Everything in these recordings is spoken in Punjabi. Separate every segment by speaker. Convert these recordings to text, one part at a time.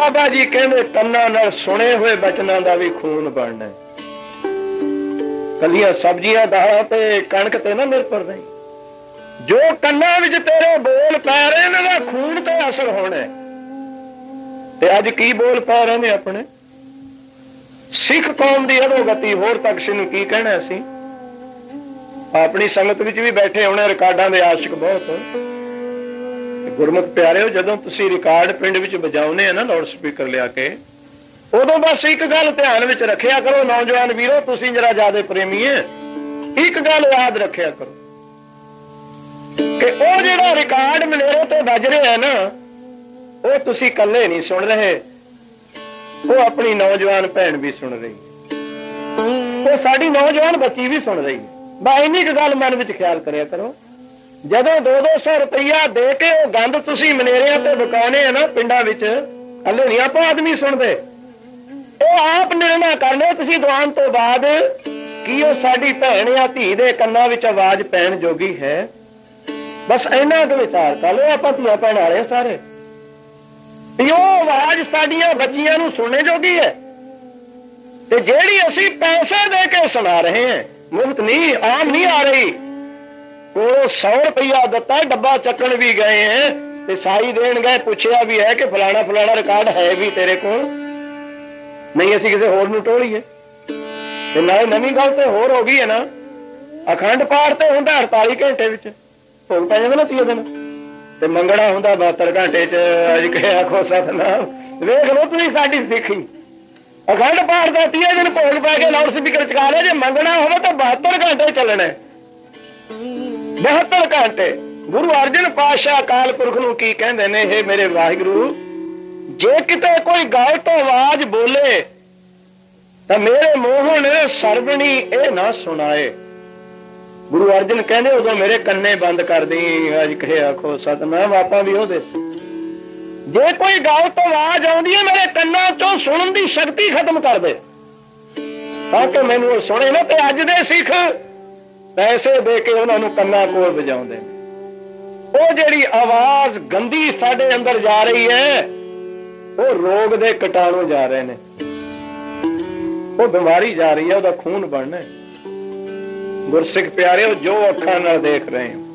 Speaker 1: बाबा जी कहते कन्ना नाल सुने हुए बचनों का भी खून बनना। कलियां सब्जियां दालां ते कणक ते ना निर्भर नहीं, जो कन्ना विच तेरे बोल पै रहे इन्हां खून ते असर होना। ते अज की बोल पै रहे ने अपने सिख कौम की अधोगति होर तक सिंह की कहना। असी अपनी संगत विच भी बैठे होने रिकार्डां दे आशिक बहुत। गुरमुख प्यारे जदों तुसीं रिकार्ड पिंड विच बजाउने हैं ना लाउड स्पीकर लिया के, उदों बस एक गल ध्यान विच रखिया करो नौजवान वीरो, तुसीं जरा ज्यादा प्रेमी है, एक गल याद रखिया करो कि वो जिहड़ा रिकार्ड मलेरे ते बज रहा है ना, वो तुसीं कल्ले नहीं सुन रहे, वो अपनी नौजवान भैन भी सुन रही है, वो साडी नौजवान बच्ची भी सुन रही है। बस इन्नी क गल मन विच ख्याल करिया करो। जदों 200-200 रुपया दे के वो गंद तुसीं मनेरियां ते बकाने है ना पिंडां विच, हल्ले नहीं आपां आदमी सुनदे, वो आप निर्णय करने तुसीं दुआन तो बाद कि वो साडी भैन या धी दे कन्नां विच आवाज पैण जोगी है। बस इन्ना क विचार कर लो, आपां धीआं भैणां वाले सारे भी वो आवाज साडियां बच्चियां नूं सुनने जोगी है। ते जेहड़ी असीं पैसे दे के सुना रहे हैं, मुफ्त नहीं, आम नहीं आ रही, को 100 रुपया दिता, डब्बा चक्कन भी गए हैं ते साई देन गए, पूछया भी है कि फलाना फलाना रिकॉर्ड है भी तेरे को, नहीं असीं किसी होर नूं टोलीए। ते नाले नवीं गल ते होर हो गई है ना, अखंड पाठ ते हुंदा 48 घंटे विच, भोग पै जांदा ना 30 दिन, ते मंगना हुंदा 72 घंटे च। अज कहे आखो सतनाम, वेख लो तुसीं साडी सिक्खी, अखंड पाठ का 30 दिन भोग पै के लाउड स्पीकर चका लिया, जे मंगना होवे तो 72 घंटे चलना है, 72 घंटे। गुरु अर्जन पातशाह अकाल पुरख नूं की कहंदे ने, हे मेरे वाहिगुरु, जे किते कोई गलत आवाज बोले तो मेरे मोहन सरवणी ए ना सुनाए। गुरु अर्जन कहंदे उदों मेरे कन्ने बंद कर दी। अज कहे आखो सतनाम, आपां भी ओहदे जे कोई गलत आवाज आउंदी है मेरे कन्नां चों सुणन दी शक्ति खत्म कर दे, ताकि मैनूं सुणे ना। ते अज दे सिख पैसे दे के उन्हां नूं कन्नां कोल वजाउंदे ने, ਉਹ ਜਿਹੜੀ आवाज गंदी साडे अंदर जा रही है, वो रोग दे कीटाणु जा रहे ने, वो बीमारी जा रही है, ਉਹਦਾ खून बनना है। गुरसिख प्यारे जो अखां नाल देख रहे हो,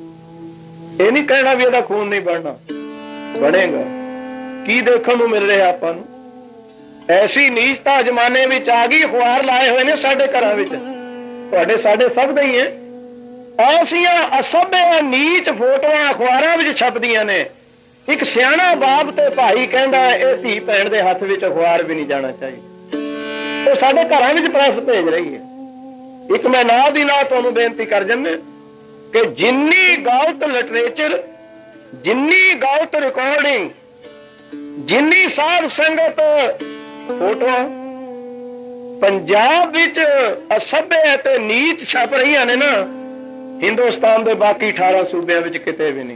Speaker 1: ये नहीं कहना भी ਇਹਦਾ खून नहीं बनना, बनेगा। की देखण नूं मिल रहा आपां नूं, ऐसी नीचता जमाने विच आ गई, अखबार लाए हुए ने साडे घरां विच, तुहाडे साडे सब दे ही है। ऐसियां असभ्य नीच फोटोआं अखबारां विच छपदियां ने। एक सियाणा बाप ते भाई कहंदा इह धी भैण दे हत्थ विच अखबार भी नहीं जाना चाहिए, वो साडे घरां विच प्रैस भेज रही है। एक मैं नाल दी नाल तुहानूं बेनती कर जन्ने कि जिन्नी गलत लिटरेचर, जिन्नी गलत रिकॉर्डिंग, जिन्नी साध संगत फोटोआं पंजाब विच असभ्य ते नीच छप रही ने ना, हिंदुस्तान दे बाकी 18 सूबे विच किते भी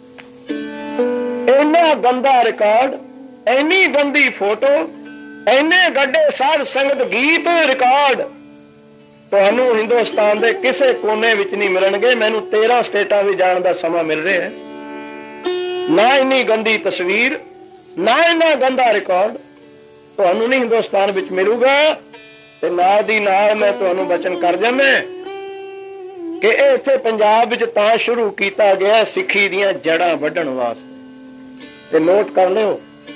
Speaker 1: नहीं। इन्ना गंदा रिकॉर्ड, इन्नी गंदी फोटो, इन्ने गड्डे साध संगत गीत रिकॉर्ड तुहानूं हिंदुस्तान दे किसे कोने विच नहीं मिलणगे। मैनूं 13 स्टेटां भी जाण दा समा मिल रहा है, ना इन्नी गंदी तस्वीर, ना इन्ना गंदा रिकॉर्ड तुहानूं नहीं हिंदुस्तान विच मिलूगा। ते नाल दी नाल मैं तुहानूं बचन कर जाना कि इत्थे पंजाब विच तां शुरू कीता गया सिੱਖੀ ਦੀਆਂ जड़ां वड्ढण वास्ते। ते नोट कर लिओ,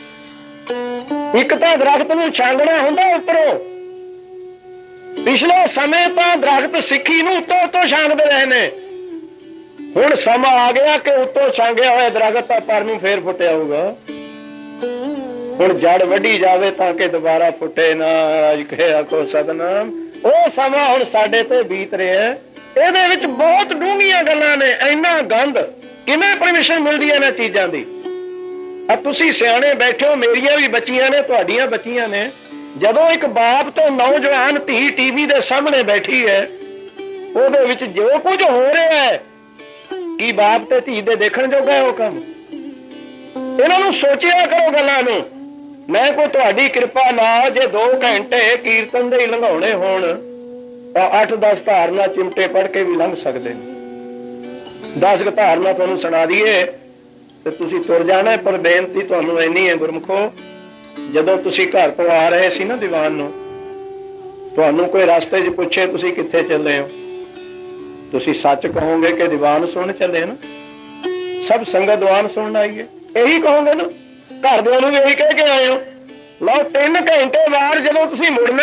Speaker 1: एक तां दरख्त नूं छांगना हुंदा उत्तरों, पिछले समय तां दरख्त सिੱਖੀ नूं उत्तों उत्तों छांगदे रहे ने, हुण समा आ गया कि उत्तों छांगिया होया दरख्त तां पर नूं फेर फुटिया होऊगा। हुण जड़ वड्ढी जावे तां कि दोबारा फुटे ना। अज कहे आखो सतनाम, ਉਹ ਸਮਾਂ ਹੁਣ ਸਾਡੇ ਤੇ ਬੀਤ ਰਿਹਾ ਹੈ। ਇਹਦੇ ਵਿੱਚ ਬਹੁਤ ਡੂੰਘੀਆਂ ਗੱਲਾਂ ਨੇ। ਇੰਨਾ ਗੰਦ ਕਿਵੇਂ ਪਰਮਿਸ਼ਨ ਮਿਲਦੀ ਹੈ ਇਹਨਾਂ ਚੀਜ਼ਾਂ ਦੀ? ਆ ਤੁਸੀਂ ਸਿਆਣੇ ਬੈਠੇ ਹੋ, ਮੇਰੀਆਂ ਵੀ ਬੱਚੀਆਂ ਨੇ, ਤੁਹਾਡੀਆਂ ਬੱਚੀਆਂ ਨੇ। ਜਦੋਂ ਇੱਕ ਬਾਪ ਤੇ ਨੌਜਵਾਨ ਧੀ ਟੀਵੀ ਦੇ ਸਾਹਮਣੇ ਬੈਠੀ ਹੈ, ਉਹਦੇ ਵਿੱਚ ਜੋ ਕੁਝ ਹੋ ਰਿਹਾ ਹੈ, ਕੀ ਬਾਪ ਤੇ ਧੀ ਦੇ ਦੇਖਣ ਜੋਗਾ ਹੈ ਉਹ ਕੰਮ? ਇਹਨਾਂ ਨੂੰ ਸੋਚਿਆ ਕਰੋ ਗੱਲਾਂ ਨੂੰ। मैं कोई तुहाडी कृपा नाल जे 2 घंटे कीर्तन दे लंघाउणे होण तां 8-10 धारना चिमटे पढ़ के भी लंघ सकदे ने। 10 धारना तुहानूं सुणा दईए ते तुसीं तुर जाना। पर बेनती तुहानूं इन्नी है गुरमुखो ਜਦੋਂ ਤੁਸੀਂ ਘਰ ਤੋਂ ਆ ਰਹੇ ਸੀ ਨਾ ਦੀਵਾਨ ਨੂੰ, ਤੁਹਾਨੂੰ ਕੋਈ ਰਸਤੇ 'ਚ ਪੁੱਛੇ ਤੁਸੀਂ ਕਿੱਥੇ ਚੱਲੇ ਹੋ, ਤੁਸੀਂ ਸੱਚ ਕਹੋਗੇ ਕਿ ਦੀਵਾਨ ਸੁਣ ਚੱਲੇ ਨਾ, ਸਭ ਸੰਗਤ ਦੀਵਾਨ ਸੁਣਨ ਆਈਏ, ਇਹੀ ਕਹੋਗੇ ਨਾ। ਘਰਦਿਆਂ ਨੂੰ ਵੀ ਇਹੀ ਕਹਿ ਕੇ ਆਏ ਹੋ। ਲਓ 3 ਘੰਟੇ ਬਾਅਦ ਜਦੋਂ ਤੁਸੀਂ ਮੁੜਨਾ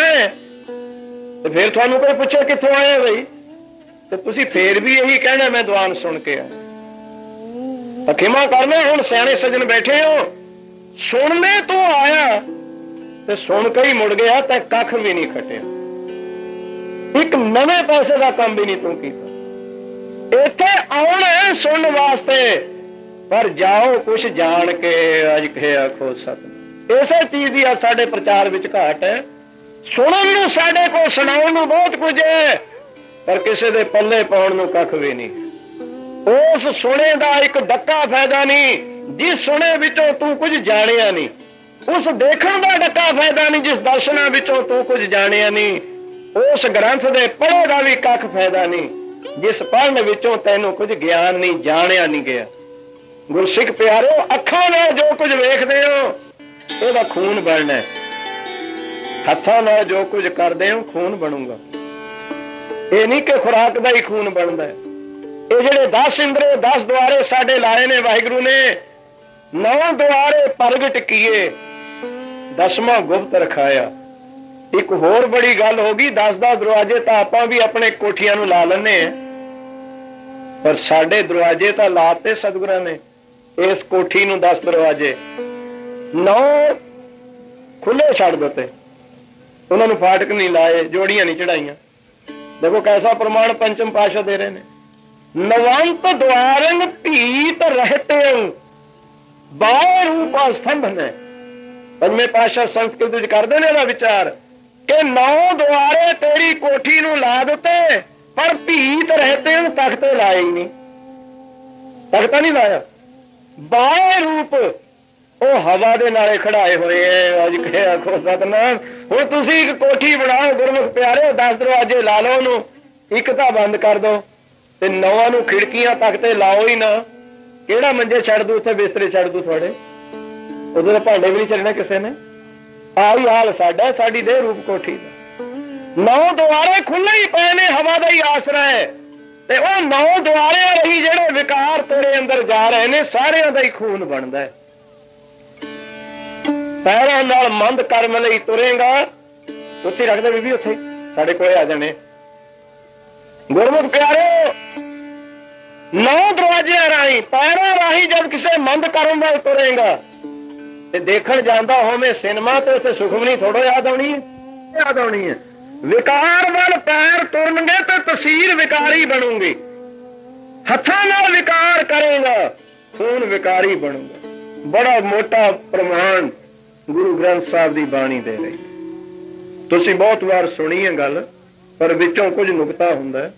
Speaker 1: ਤੇ ਫਿਰ ਤੁਹਾਨੂੰ ਕੋਈ ਪੁੱਛੇ ਕਿੱਥੋਂ ਆਏ ਬਈ, ਤੇ ਤੁਸੀਂ ਫੇਰ ਵੀ ਇਹੀ ਕਹਿਣਾ ਮੈਂ ਦੀਵਾਨ ਸੁਣ ਕੇ ਆਇਆ। ਖਿਮਾ ਕਰਨਾ, ਹੁਣ ਸਿਆਣੇ ਸੱਜਣ ਬੈਠੇ ਹੋ, ਸੁਣਨੇ ਤੂੰ ਆਇਆ ਤੇ ਸੁਣ ਕੇ ਹੀ ਮੁੜ ਗਿਆ ਤੇ ਕੱਖ ਵੀ ਨਹੀਂ ਖੱਟਿਆ, ਇੱਕ ਨਵੇਂ ਪੈਸੇ ਦਾ ਕੰਮ ਵੀ ਨਹੀਂ ਤੂੰ ਕੀਤਾ। ਇੱਥੇ ਆਉਣਾ ਸੁਣਨ ਵਾਸਤੇ, ਪਰ ਜਾਓ ਕੁਛ ਜਾਣ ਕੇ। ਅੱਜ ਕਹੇ ਆਖੋ ਸਤਿ। ਇਸੇ ਚੀਜ਼ ਦੀ ਸਾਡੇ ਪ੍ਰਚਾਰ ਵਿੱਚ ਘਾਟ ਹੈ। ਸੁਣਨ ਨੂੰ ਸਾਡੇ ਕੋਲ, ਸੁਣਾਉਣ ਨੂੰ ਬਹੁਤ ਕੁਝ ਹੈ, ਪਰ ਕਿਸੇ ਦੇ ਪੱਲੇ ਪਾਉਣ ਨੂੰ ਕੱਖ ਵੀ ਨਹੀਂ। ਉਸ ਸੁਣੇ ਦਾ ਇੱਕ ਡੱਕਾ ਫਾਇਦਾ ਨਹੀਂ ਜਿਸ ਸੁਣੇ ਵਿੱਚੋਂ ਤੂੰ ਕੁਝ ਜਾਣਿਆ ਨਹੀਂ। ਉਸ ਦੇਖਣ ਦਾ ਡੱਕਾ ਫਾਇਦਾ ਨਹੀਂ ਜਿਸ ਦਰਸ਼ਨਾਂ ਵਿੱਚੋਂ ਤੂੰ ਕੁਝ ਜਾਣਿਆ ਨਹੀਂ। ਉਸ ਗ੍ਰੰਥ ਦੇ ਪੜ੍ਹੇ ਦਾ ਵੀ ਕੱਖ ਫਾਇਦਾ ਨਹੀਂ ਜਿਸ ਪੜ੍ਹਨ ਵਿੱਚੋਂ ਤੈਨੂੰ ਕੁਝ ਗਿਆਨ ਨਹੀਂ, ਜਾਣਿਆ ਨਹੀਂ ਗਿਆ। ਗੁਰਸਿੱਖ ਪਿਆਰਿਓ, ਅੱਖਾਂ ਨਾਲ ਜੋ ਕੁਝ ਵੇਖਦੇ ਹੋ ਇਹਦਾ ਖੂਨ ਬਣਨਾ, ਹੱਥਾਂ ਨਾਲ ਜੋ ਕੁਝ ਕਰਦੇ ਹੋ ਖੂਨ ਬਣੂਗਾ। ਇਹ ਨਹੀਂ ਕਿ ਖੁਰਾਕ ਦਾ ਹੀ ਖੂਨ ਬਣਦਾ। ਇਹ ਜਿਹੜੇ 10 ਇੰਦਰੇ 10 ਦੁਆਰੇ ਸਾਡੇ ਲਾਏ ਨੇ ਵਾਹਿਗੁਰੂ ਨੇ, 9 ਦੁਆਰੇ ਪ੍ਰਗਟ ਕੀਏ, 10ਵਾਂ ਗੁਪਤ ਰਖਾਇਆ। ਇੱਕ ਹੋਰ ਬੜੀ ਗੱਲ ਹੋ ਗਈ, 10 ਦਰਵਾਜ਼ੇ ਤਾਂ ਆਪਾਂ ਵੀ ਆਪਣੇ ਕੋਠੀਆਂ ਨੂੰ ਲਾ ਲੈਂਦੇ ਆ, ਪਰ ਸਾਡੇ ਦਰਵਾਜ਼ੇ ਤਾਂ ਲਾਤੇ ਸਤਿਗੁਰਾਂ ਨੇ। ਇਸ ਕੋਠੀ ਨੂੰ 10 ਦਰਵਾਜ਼ੇ, 9 ਖੁੱਲੇ ਛੱਡ ਦਿੱਤੇ, ਉਹਨਾਂ ਨੂੰ ਫਾਟਕ ਨਹੀਂ ਲਾਏ, ਜੋੜੀਆਂ ਨਹੀਂ ਚੜਾਈਆਂ। ਦੇਖੋ ਕੈਸਾ ਪ੍ਰਮਾਣ ਪੰਚਮ ਪਾਤਸ਼ਾਹ ਦੇ ਰਹੇ ਨੇ। ਨਵੰਤ ਦੁਆਰੰਗ ਭੀਤ ਰਹਤੇ ਬਾਹਰ ਰੂਪ ਸਤੰਭ ਨੇ। ਪੰਜਵੇਂ ਪਾਤਸ਼ਾਹ ਸੰਸਕ੍ਰਿਤ ਵਿੱਚ ਕਰਦੇ ਨੇ ਇਹਦਾ ਵਿਚਾਰ ਕਿ 9 ਦੁਆਰੇ ਤੇਰੀ ਕੋਠੀ ਨੂੰ ਲਾ ਦਿੱਤੇ, ਪਰ ਭੀਤ ਰਹਤੇ ਤਖਤੇ ਲਾਏ ਹੀ ਨਹੀਂ, ਤਖਤਾ ਨਹੀਂ ਲਾਇਆ। ਬਾਹਰ ਰੂਪ ਉਹ ਹਵਾ ਦੇ ਨਾਲੇ ਖੜਾਏ ਹੋਏ ਐ। ਅੱਜ ਕਹੇ ਆਖੋ ਸਤਿਨਾਮ। ਹੁਣ ਤੁਸੀਂ ਇੱਕ ਕੋਠੀ ਬਣਾਓ ਗੁਰਮੁਖ ਪਿਆਰਿਓ, 10 ਦਰਵਾਜ਼ੇ ਲਾ ਲਓ, ਉਹਨੂੰ ਇੱਕ ਤਾਂ ਬੰਦ ਕਰ ਦੋ ਤੇ 9 ਨੂੰ ਖਿੜਕੀਆਂ ਤਖਤੇ ਲਾਓ ਹੀ ਨਾ। ਕਿਹੜਾ ਮੰਜੇ ਛੱਡ ਦੂ, ਉੱਥੇ ਬਿਸਤਰੇ ਛੱਡ ਦੂ ਤੁਹਾਡੇ, ਉਦੋਂ ਤਾਂ ਭਾਂਡੇ ਵੀ ਨਹੀਂ ਚੱਲਣੇ ਕਿਸੇ ਨੇ। ਆਹੀ ਹਾਲ ਸਾਡਾ, ਸਾਡੀ ਦੇਹ ਰੂਪ ਕੋਠੀ ਦਾ। 9 ਦੁਆਰੇ ਖੁੱਲੇ ਹੀ ਪਏ ਨੇ, ਹਵਾ ਦਾ ਹੀ ਆਸਰਾ ਹੈ, ਤੇ ਉਹ 9 ਦੁਆਰਿਆਂ ਰਹੀ ਜਿਹੜੇ ਵਿਕਾਰ ਤੇਰੇ ਅੰਦਰ ਜਾ ਰਹੇ ਨੇ, ਸਾਰਿਆਂ ਦਾ ਹੀ ਖੂਨ ਬਣਦਾ ਹੈ। ਪੈਰਾਂ ਨਾਲ ਮੰਦ ਕਰਮ ਲਈ ਤੁਰੇਗਾ, ਉੱਥੇ ਰੱਖਦੇ ਬੀਬੀ, ਉੱਥੇ ਸਾਡੇ ਕੋਲੇ ਆ ਜਾਣੇ। ਗੁਰਮੁਖ ਪਿਆਰਿਓ, 9 ਦਰਵਾਜ਼ਿਆਂ ਰਾਹੀਂ, ਪੈਰਾਂ ਰਾਹੀਂ ਜਦ ਕਿਸੇ ਮੰਦ ਕਰਮ ਵੱਲ ਤੁਰੇਗਾ ਤੇ ਦੇਖਣ ਜਾਂਦਾ ਹੋਵੇਂ ਸਿਨੇਮਾ, ਤੇ ਉੱਥੇ ਸੁਖਮਨੀ ਥੋੜੋ ਯਾਦ ਆਉਣੀ ਹੈ, ਯਾਦ ਆਉਣੀ ਹੈ। ਵਿਕਾਰ ਵੱਲ ਪੈਰ ਤੁਰਨਗੇ ਤੇ ਤਸਵੀਰ ਵਿਕਾਰੀ ਬਣੂਗੀ। ਹੱਥਾਂ ਨਾਲ ਵਿਕਾਰ ਕਰੇਗਾ, ਖੂਨ ਵਿਕਾਰੀ ਬਣੂਗਾ। ਬੜਾ ਮੋਟਾ ਪ੍ਰਮਾਣ ਗੁਰੂ ਗ੍ਰੰਥ ਸਾਹਿਬ ਦੀ ਬਾਣੀ ਦੇ ਰਹੀ। ਤੁਸੀਂ ਬਹੁਤ ਵਾਰ ਸੁਣੀ ਹੈ ਗੱਲ, ਪਰ ਵਿੱਚੋਂ ਕੁਝ ਨੁਕਤਾ ਹੁੰਦਾ।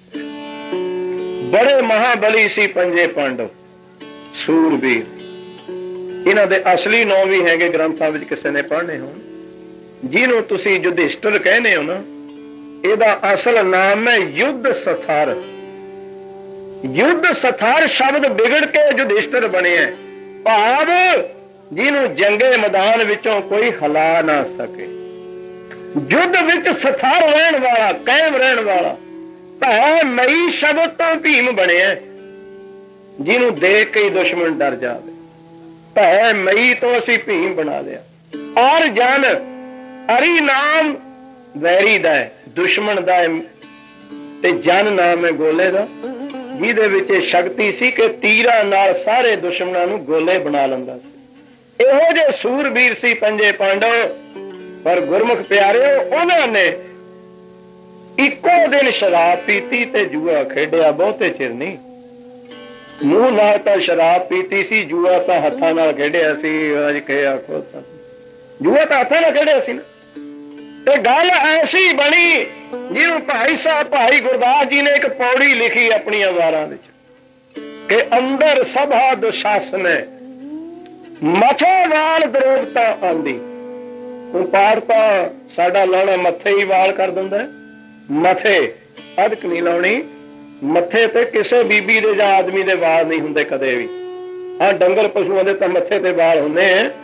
Speaker 1: ਬੜੇ ਮਹਾਬਲੀ ਸੀ ਪੰਜੇ ਪਾਂਡਵ, ਸੂਰਬੀਰ। ਇਹਨਾਂ ਦੇ ਅਸਲੀ ਨਾਂ ਵੀ ਹੈਗੇ ਗ੍ਰੰਥਾਂ ਵਿੱਚ, ਕਿਸੇ ਨੇ ਪੜ੍ਹਨੇ ਹੋਣ। ਜਿਹਨੂੰ ਤੁਸੀਂ ਯੁਧਿਸ਼ਟਰ ਕਹਿੰਦੇ ਹੋ ਨਾ, ਇਹਦਾ ਅਸਲ ਨਾਮ ਹੈ ਯੁੱਧ ਸਥਾਰ। ਯੁੱਧ ਸਥਾਰ ਸ਼ਬਦ ਵਿਗੜ ਕੇ ਯੁਧਿਸ਼ਟਰ ਬਣਿਆ, ਭਾਵ ਜਿਹਨੂੰ ਜੰਗੇ ਮੈਦਾਨ ਵਿੱਚੋਂ ਕੋਈ ਹਿਲਾ ਨਾ ਸਕੇ। ਯੁੱਧ ਵਿੱਚ ਸਥਾਰ ਰਹਿਣ ਵਾਲਾ, ਕਾਇਮ ਰਹਿਣ ਵਾਲਾ। ਭੈ ਮਈ ਸ਼ਬਦ ਤੋਂ ਭੀਮ ਬਣਿਆ, ਜਿਹਨੂੰ ਦੇਖ ਕੇ ਹੀ ਦੁਸ਼ਮਣ ਡਰ ਜਾਵੇ। ਭੈ ਮਈ ਤੋਂ ਅਸੀਂ ਭੀਮ ਬਣਾ ਲਿਆ। ਔਰ ਜਨ, ਅਰੀ ਨਾਮ ਵੈਰੀ ਦਾ ਹੈ, ਦੁਸ਼ਮਣ ਦਾ ਹੈ, ਤੇ ਜਨ ਨਾਮ ਹੈ ਗੋਲੇ ਦਾ, ਜਿਹਦੇ ਵਿੱਚ ਇਹ ਸ਼ਕਤੀ ਸੀ ਕਿ ਤੀਰਾਂ ਨਾਲ ਸਾਰੇ ਦੁਸ਼ਮਣਾਂ ਨੂੰ ਗੋਲੇ ਬਣਾ ਲੈਂਦਾ ਸੀ। ਇਹੋ ਜਿਹੇ ਸੂਰਬੀਰ ਸੀ ਪੰਜੇ ਪਾਂਡਵ। ਪਰ ਗੁਰਮੁਖ ਪਿਆਰਿਓ, ਉਹਨਾਂ ਨੇ ਇੱਕੋ ਦਿਨ ਸ਼ਰਾਬ ਪੀਤੀ ਤੇ ਜੂਆ ਖੇਡਿਆ, ਬਹੁਤੇ ਚਿਰ ਨਹੀਂ। ਮੂੰਹ ਨਾਲ ਤਾਂ ਸ਼ਰਾਬ ਪੀਤੀ ਸੀ, ਜੂਆ ਤਾਂ ਹੱਥਾਂ ਨਾਲ ਖੇਡਿਆ ਸੀ। ਅੱਜ ਕਹੇ ਆਖੋ, ਜੂਆ ਤਾਂ ਹੱਥਾਂ ਨਾਲ ਖੇਡਿਆ ਸੀ ਨਾ। ਤੇ ਗੱਲ ਐਸੀ ਬਣੀ ਜਿਹਨੂੰ ਭਾਈ ਸਾਹਿਬ, ਭਾਈ ਗੁਰਦਾਸ ਜੀ ਨੇ ਇੱਕ ਪੌੜੀ ਲਿਖੀ ਆਪਣੀਆਂ ਵਾਰਾਂ ਵਿੱਚ ਕਿ ਅੰਦਰ ਸਭਾ ਦੁਸ਼ਾਸਨ ਹੈ, ਮਥੇ ਵਾਲ ਦਰੋਗਤਾ ਆਂਦੀ। ਹੁਣ ਪਾਠ ਤਾਂ ਸਾਡਾ ਲਾਉਣਾ ਮੱਥੇ ਹੀ ਵਾਲ ਕਰ ਦਿੰਦਾ। ਮੱਥੇ ਅਧਕ ਨਹੀਂ ਲਾਉਣੀ, ਮੱਥੇ ਤੇ ਕਿਸੇ ਬੀਬੀ ਦੇ ਜਾਂ ਆਦਮੀ ਦੇ ਵਾਲ ਨਹੀਂ ਹੁੰਦੇ ਕਦੇ ਵੀ। ਹਾਂ, ਡੰਗਰ ਪਸ਼ੂਆਂ ਦੇ ਤਾਂ ਮੱਥੇ ਤੇ ਵਾਲ ਹੁੰਦੇ ਆ,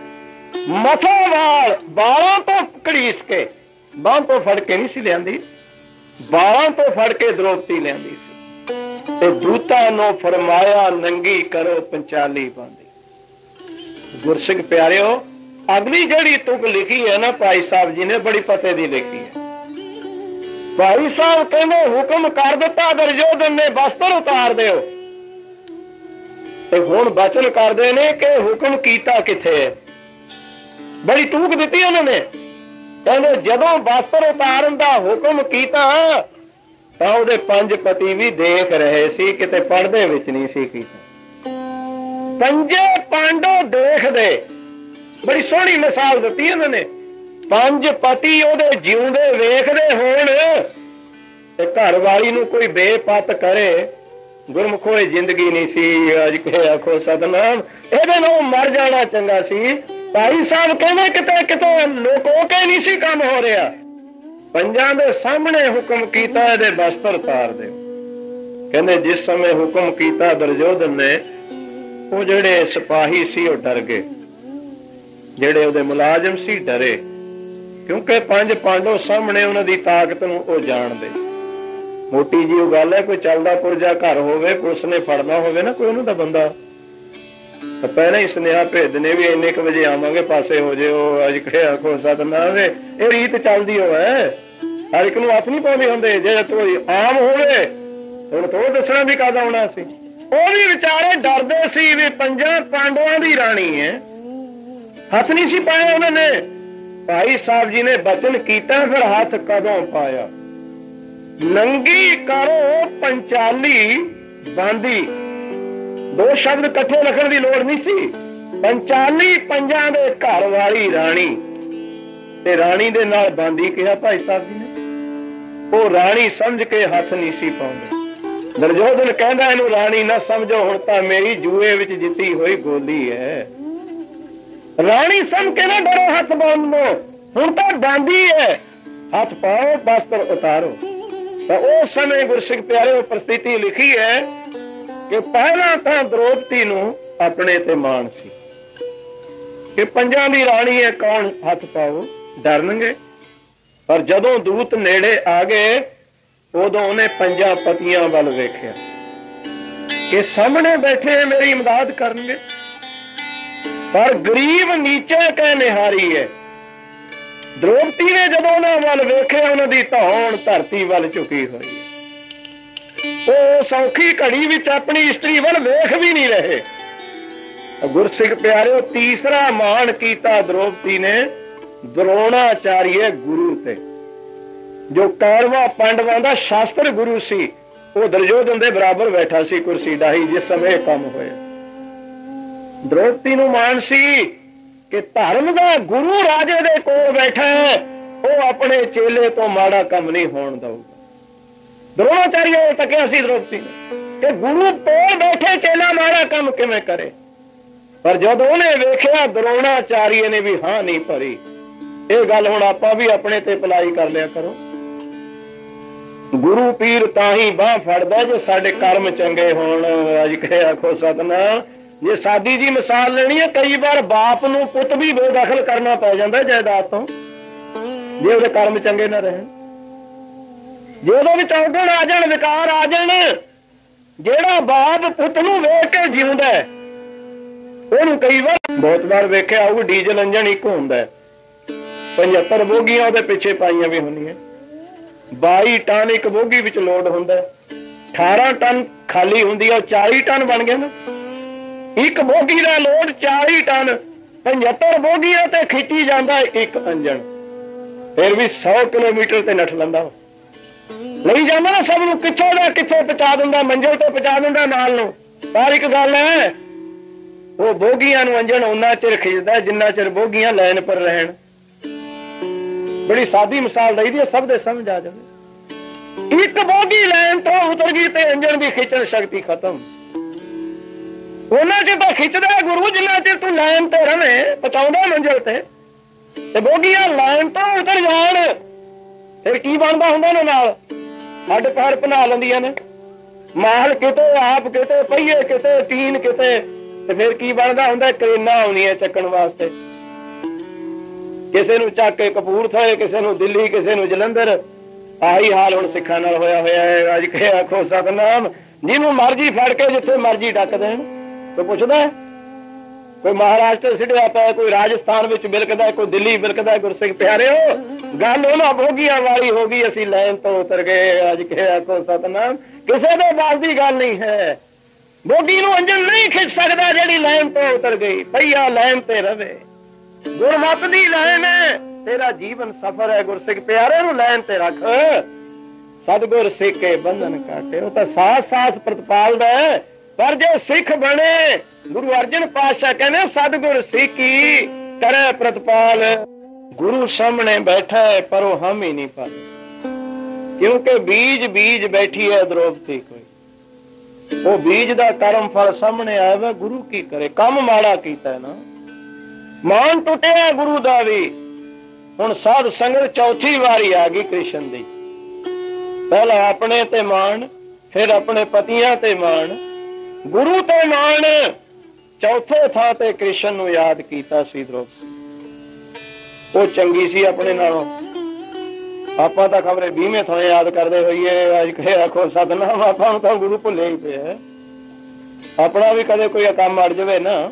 Speaker 1: मथा वाल बालों तो घड़ीस के, बांह तो फड़ के नहीं सी लियांदी, बालों तो फड़ के द्रौपदी लियांदी सी ते दूता नो फरमाया नंगी करो पंचाली पांदी। गुरसिख प्यारिओ, अगली जड़ी तुक लिखी है ना भाई साहब जी ने, बड़ी पते दी लिखी है। भाई साहब कहने हुक्म कर दिता दुर्योधन ने वस्त्र उतार दिओ, ते हुण वचन करदे ने कि हुक्म कीता किथे है। बड़ी टूक दी उन्होंने, कहते जदों वस्त्र उतारन दा हुक्म कीता तां उहदे पंज पति भी देख रहे सी, किते पढ़दे विच नहीं सी कीता। पंजे पांडो देखदे, बड़ी सोहनी मिसाल दी उन्होंने। पंज पति उहदे जिउंदे वेखदे होण ते घर वाली नूं कोई बेपत करे, गुरमुखो जिंदगी नहीं सी। अज के आखो सतनाम, इहदे नालों मर जाना चंगा सी। भाई साहब कहने किते किते लोको के नहीं सी काम हो रहा, पंजां दे सामने हुक्म कीता इहदे वस्त्र उतार दे। कहने जिस समय हुक्म कीता दुर्योधन ने, वो जेड़े सिपाही सी वो डर गए, जेड़े उहदे मुलाजम सी डरे, क्योंकि पंज पांडव सामने उन्हां दी ताकत नूं वो जाणदे। मोटी जी गल है, कोई चलदा पुरजा घर होवे, पुलिस ने फड़ना होवे ना कोई उन्हां दा बंदा, तो पहले ही सुनेहा भेजने भी इन्ने क बजे आवांगे, पासे हो जाओ। अज कहे आखो सतनाम, ये रीत चलदी हो है, हर एक नूं हथ नहीं पाउंदे हुंदे। जे कोई आम होवे हुण तो दसना भी कद आउणा सी। ਉਹ भी विचारे डरदे सी भी पंजां पांडवां दी राणी है, हथ नहीं सी पाया उन्होंने। भाई साहब जी ने वचन कीता, फिर हथ कदों पाया। नंगी करो पंचाली बांदी, दो शब्द इकट्ठे लिखण दी लोड़ नहीं सी। पंचाली पंजां दे घर वाली राणी, ते राणी दे नाल बांदी कहा भाई साहब जी ने। वो राणी समझ के हथ नहीं सी पाउंदे। दुर्योधन कहंदा इहनूं राणी ना समझो, हुण तां मेरी जूए विच जिੱਤੀ होई गोली है। राणी समझ के ना डरो, हथ बांधो, हुण तां बांदी है, हथ पाओ वस्त्र उतारो। तो उस समय गुरसिख प्यारे परिस्थिति लिखी है कि पहला तां द्रौपदी नूं अपने ते मान सी कि पंजां दी राणी है, कौन हथ पाओ, डरनगे। पर जदों दूत नेड़े आ गए, उदों उन्हें पंजां पतियां वल वेख्या कि सामने बैठे हैं, मेरी इमदाद करनगे, पर गरीब नीचे कह निहारी है। द्रौपदी ने जदों उन्हां वल वेख्या, उन्हां दी धौण धरती वल झुकी हुई है। वो सौखी घड़ी विच अपनी स्त्री वल वेख भी नहीं रहे। गुरसिख प्यारे तीसरा मान कीता द्रौपदी ने द्रोणाचार्य गुरु ते, जो कौरवा पांडवां दा शास्त्र गुरु सी। वो दुर्योधन दे बराबर बैठा सी कुर्सी डाही जिस समय काम होया। द्रौपदी नूं मान सी कि धर्म दा गुरु राजे दे कोल बैठा है, वो अपने चेले तो माड़ा काम नहीं होण दऊगा। द्रोणाचार्य तकिया सी द्रौपदी ने कि गुरु कोल बैठे चेला माड़ा काम किवें करे। पर जब उन्हें वेख्या, द्रोणाचार्य ने भी हां नहीं भरी। ये गल हुण आपां भी अपने ते अप्लाई कर लिया करो। गुरु पीर ताही बाह फड़दा जे साडे कर्म चंगे होण। अज कहे आखो सतनाम, जे सादी जी मिसाल लेनी है, कई बार बाप नूं पुत भी बेदखल करना पै जांदा जायदाद तो, जे उहदे कर्म चंगे ना रहन। जे उहदे विच औगण आ जाण, विकार आ जाण, जेड़ा बाप पुत नूं वेख के जिउंदा है, ਉਹਨੂੰ कई बार बहुत बार वेख्या होਊ, ਡੀਜ਼ਲ इंजन एक ਹੁੰਦਾ है, 75 ਬੋਗੀਆਂ ਉਹਦੇ ਪਿੱਛੇ ਪਾਈਆਂ ਵੀ ਹੁੰਦੀਆਂ, 22 ਟਨ ਇੱਕ ਬੋਗੀ ਵਿੱਚ ਲੋਡ ਹੁੰਦਾ, 18 ਟਨ ਖਾਲੀ ਹੁੰਦੀ ਹੈ, 40 ਟਨ ਬਣ ਗਿਆ ਨਾ। ਇੱਕ ਬੋਗੀ ਦਾ ਲੋਡ 40 ਟਨ, 75 ਬੋਗੀਆਂ ਤੇ ਖਿੱਚੀ ਜਾਂਦਾ ਇੱਕ ਇੰਜਣ, ਫਿਰ ਵੀ 100 ਕਿਲੋਮੀਟਰ ਤੇ ਨੱਠ ਲੈਂਦਾ, ਲਈ ਜਾਂਦਾ ਨਾ ਸਭ ਨੂੰ, ਕਿੱਥੋਂ ਦਾ ਕਿੱਥੋਂ ਪਹੁੰਚਾ ਦਿੰਦਾ, ਮੰਜ਼ਿਲ ਤੇ ਪਹੁੰਚਾ ਦਿੰਦਾ ਨਾਲ ਨੂੰ। ਪਰ ਇੱਕ ਗੱਲ ਹੈ, वो बोगियां नूं अंजन उन्ना चिर खिचदा जिन्ना चिर बोगियां लाइन पर रहन। बड़ी सादी मिसाल दई दी, सब दे समझ आ जावे। एक बोगी लाइन तो उतर गई ते अंजन दी खिचण शक्ति खत्म। उन्ना चिर तां खिचदा गुरु, जिन्ना चिर तू लाइन ते रहे, पहुंचाउंदा मंजिल ते बोगियां लाइन तो उतर जाण, फिर की बनदा हुंदा ना, नाल हड्ड पैर भना लंदियां ने, माल किते आप किते, पहिए किते, टीन किते, फिर की बनता हुंदा, क्रेनां आउंदियां चक्कण वास्ते। ਕਿਸੇ ਨੂੰ ਚੱਕ ਕੇ ਕਪੂਰਥਲੇ, ਕਿਸੇ ਨੂੰ ਦਿੱਲੀ, ਕਿਸੇ ਨੂੰ ਜਲੰਧਰ। ਆਹੀ ਹਾਲ ਹੁਣ ਸਿੱਖਾਂ ਨਾਲ ਹੋਇਆ ਹੋਇਆ ਹੈ। ਅੱਜ ਕੇ ਆਖੋ ਸਤਨਾਮ, ਜਿਹਨੂੰ ਮਰਜੀ ਫੜ ਕੇ ਜਿੱਥੇ ਮਰਜੀ ਡੱਕ ਦੇਣ। ਕੋਈ ਪੁੱਛਦਾ? ਕੋਈ ਮਹਾਰਾਸ਼ਟਰ ਸਿੱਟਿਆ ਪਿਆ, ਕੋਈ ਰਾਜਸਥਾਨ ਵਿੱਚ ਬਿਲਕਦਾ, ਕੋਈ ਦਿੱਲੀ ਬਿਲਕਦਾ। ਗੁਰਸਿੱਖ ਪਿਆਰਿਓ, ਗੱਲ ਉਹਨਾਂ ਭੋਗੀਆਂ ਵਾਲੀ ਹੋ ਗਈ, ਅਸੀਂ ਲਾਈਨ ਤੋਂ ਉਤਰ ਗਏ। ਅੱਜ ਕੇ ਆਖੋ ਸਤਨਾਮ, ਕਿਸੇ ਦੇ ਬਾਸ ਦੀ ਗੱਲ ਨਹੀਂ ਹੈ। ਬੋਗੀ ਨੂੰ ਅੰਜਨ ਨਹੀਂ ਖਿੱਚ ਸਕਦਾ ਜਿਹੜੀ ਲਾਈਨ ਤੋਂ ਉਤਰ ਗਈ। ਪਈਆ ਲਾਈਨ ਤੇ ਰਵੇ, ਗੁਰਮਤਿ ਦੀ ਲਾਈਨ ਹੈ, ਤੇਰਾ ਜੀਵਨ ਸਫਰ ਹੈ। ਗੁਰਸਿੱਖ ਪਿਆਰੇ ਨੂੰ ਲਾਈਨ ਤੇ ਰੱਖ। ਸਤਿਗੁਰ ਸਿੱਖੇ ਬੰਧਨ ਕਾਟੇ, ਉਹ ਤਾਂ ਸਾਥ ਸਾਥ ਪ੍ਰਤਪਾਲਦਾ ਹੈ। ਪਰ ਜੇ ਸਿੱਖ ਬਣੇ, ਗੁਰੂ ਅਰਜਨ ਪਾਤਸ਼ਾਹ ਕਹਿੰਦੇ ਸਤਿਗੁਰ ਸਿੱਖੀ ਕਰੇ ਪ੍ਰਤਪਾਲ। ਗੁਰੂ ਸਾਹਮਣੇ ਬੈਠਾ ਹੈ ਪਰ ਉਹ ਹਮ ਹੀ ਨਹੀਂ ਪਾਲੇ, ਕਿਉਂਕਿ ਬੀਜ ਬੀਜ ਬੈਠੀ ਹੈ ਦ੍ਰੋਪਦੀ ਕੋਈ। ਉਹ ਬੀਜ ਦਾ ਕਰਮ ਫਲ ਸਾਹਮਣੇ ਆਇਆ ਵਾ। ਗੁਰੂ ਕੀ ਕਰੇ, ਕੰਮ ਮਾੜਾ ਕੀਤਾ ਨਾ, ਮਾਨ ਟੁੱਟਿਆ ਗੁਰੂ ਦਾ ਵੀ। ਹੁਣ ਸਾਧ ਸੰਗਤ ਚੌਥੀ ਵਾਰੀ ਆ ਗਈ ਕ੍ਰਿਸ਼ਨ ਦੀ। ਪਹਿਲਾਂ ਆਪਣੇ ਤੇ ਮਾਣ, ਫਿਰ ਆਪਣੇ ਪਤੀਆਂ ਤੇ ਮਾਣ, ਗੁਰੂ ਤੇ ਮਾਣ, ਚੌਥੇ ਥਾਂ ਤੇ ਕ੍ਰਿਸ਼ਨ ਨੂੰ ਯਾਦ ਕੀਤਾ ਸੀ ਦ੍ਰੋਪਦੀ। ਉਹ ਚੰਗੀ ਸੀ ਆਪਣੇ ਨਾਲੋਂ। ਆਪਾਂ ਤਾਂ ਖਬਰੇ 20ਵੇਂ ਥਾਂ ਯਾਦ ਕਰਦੇ ਹੋਈਏ। ਅੱਜ ਕੇ ਆਖੋ ਸਤਨਾਮ, ਆਪਾਂ ਨੂੰ ਤਾਂ ਗੁਰੂ ਭੁੱਲੇ ਹੀ ਪਿਆ। ਆਪਣਾ ਵੀ ਕਦੇ ਕੋਈ ਕੰਮ ਅੜ ਜਾਵੇ ਨਾ,